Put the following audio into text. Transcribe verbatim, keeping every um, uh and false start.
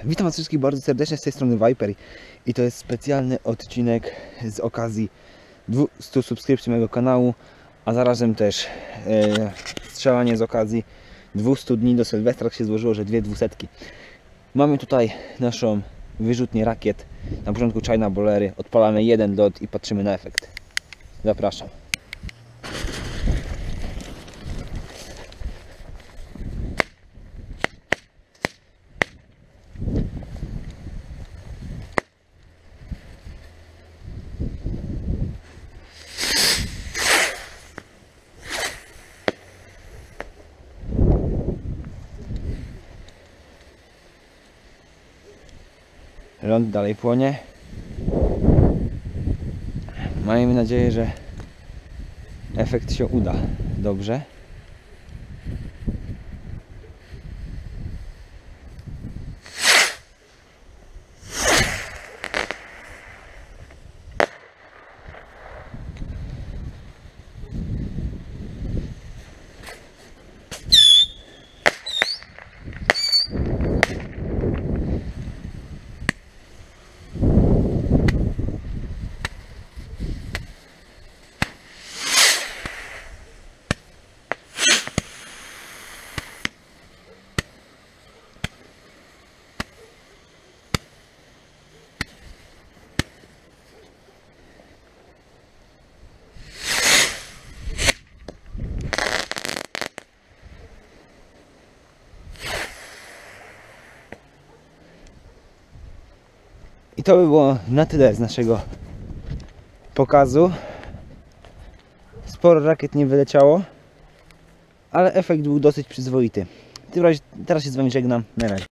Witam was wszystkich bardzo serdecznie, z tej strony Viper i to jest specjalny odcinek z okazji dwustu subskrypcji mojego kanału, a zarazem też e, strzelanie z okazji dwustu dni do Sylwestra. Tak się złożyło, że dwie dwusetki. Mamy tutaj naszą wyrzutnię rakiet, na początku China Bolery, odpalamy jeden lot i patrzymy na efekt. Zapraszam. Ląd dalej płonie. Miejmy nadzieję, że efekt się uda dobrze. I to by było na tyle z naszego pokazu. Sporo rakiet nie wyleciało, ale efekt był dosyć przyzwoity. Teraz się z wami żegnam. Na razie.